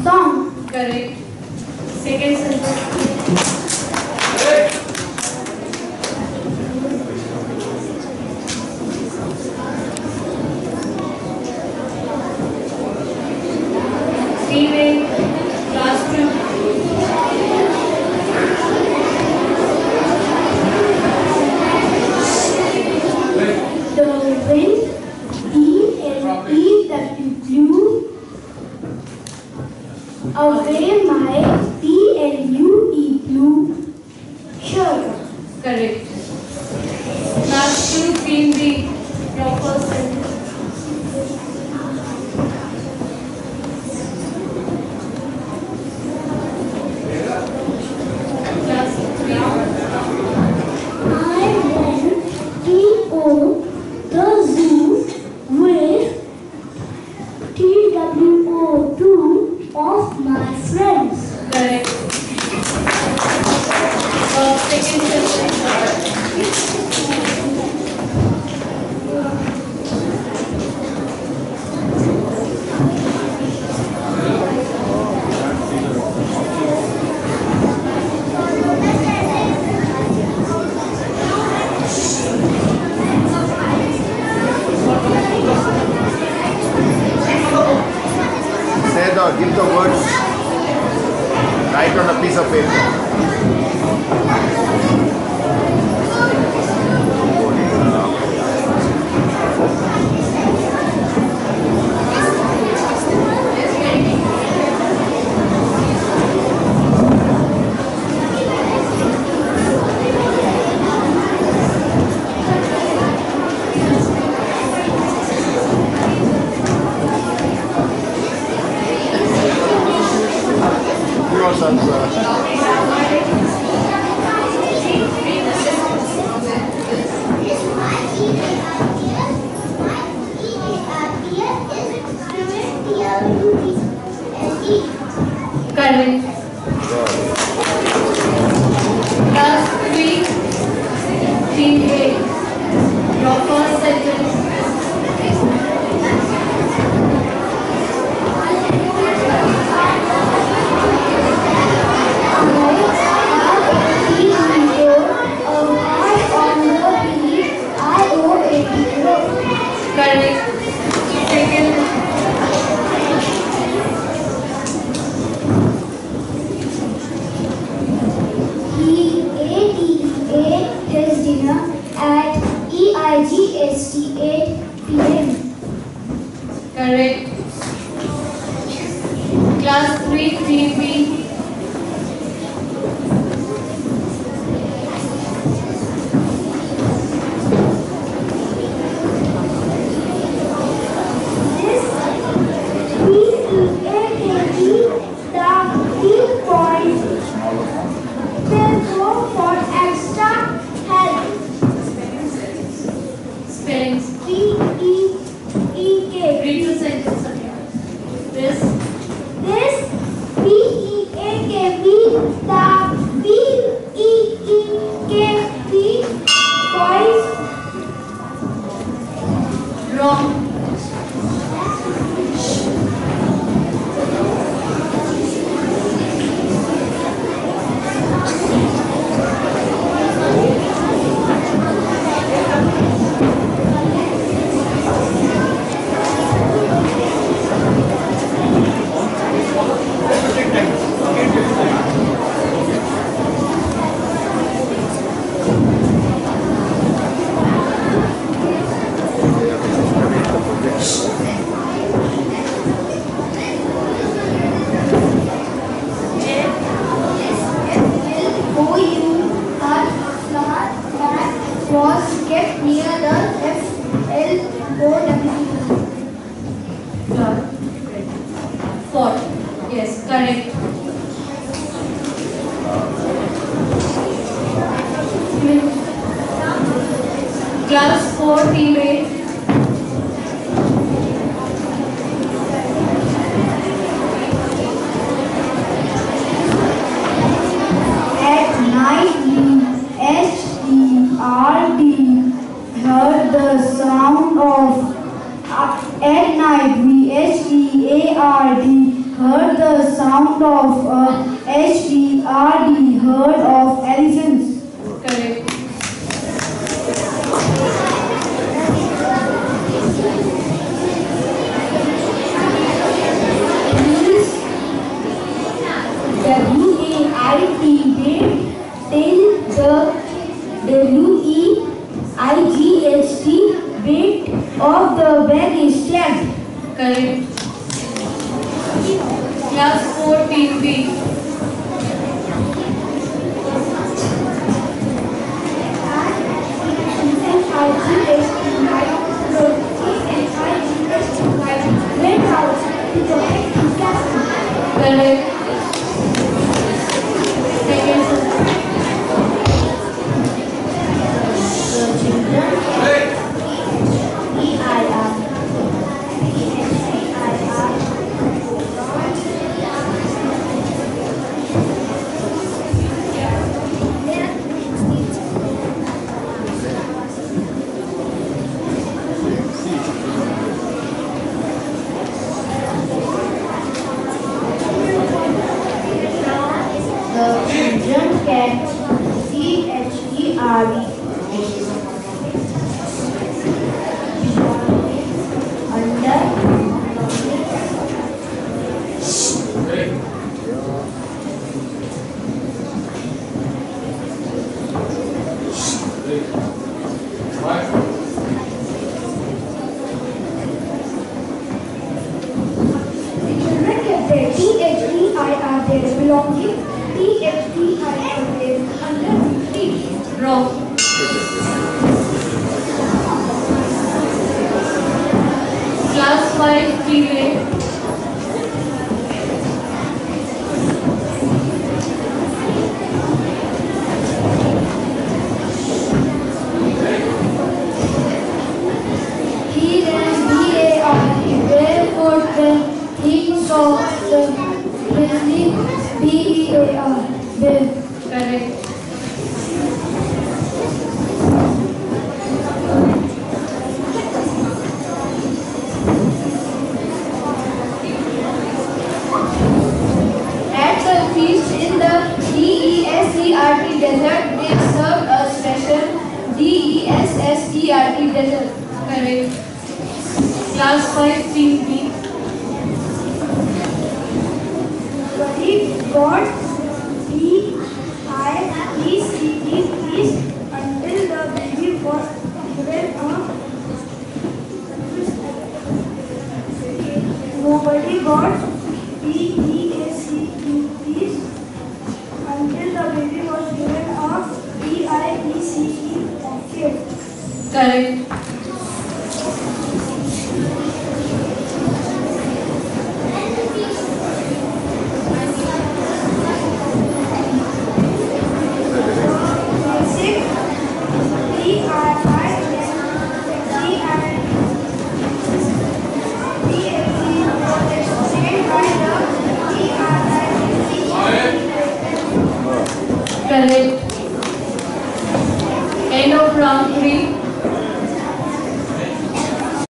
song. Correct. Second sentence. Female, class 2. The wind, E-L-E-W, blew away my P-L-U-E, blue shirt. Correct. Class 2, fill the proper sentence. Class 3. I went to the zoo with TWO2 of my friends. Correct. Second sentence. Give the words right on a piece of paper. Correct. Class 3, team A. Proper sentence. Correct. Second. He ate his dinner at EIGST 8 p.m. Correct. Class 3, team B. Spellings. P-E-E-K. Read the sentence again. This. P-E-A-K-B, the P-E-E-K-B boys. Wrong. Was kept near the FLOW. Fort. Yes, correct. Class 4, team A. At night, H-E-R-D heard the sound of. At night, we H-E-A-R-D heard the sound of a H-E-R-D, herd of elephants. Correct. W-A-I-T, wait till the W-E-I-G-H-T, weight of the bag is checked. Correct. Class 4 team B. Correct. Second sir. The children can C-H-E-R-E T-H-E-I-R, their belonging. T-H-E-I-R, their under feet. Wrong. Class 5 team A. He ran B-A-R, barefoot when he saw the grizzly. B-E-A-R, bear. Correct. At the feast in the D-E-S-E-R-T desert, they served a special D-E-S-S-E-R-T desert. Correct. Class 5 team B. Nobody got B-I-E-C-E feast until the baby was given a Nobody got B-E-A-C-E feast until the baby was given a B-I-E-C-E gift. Correct.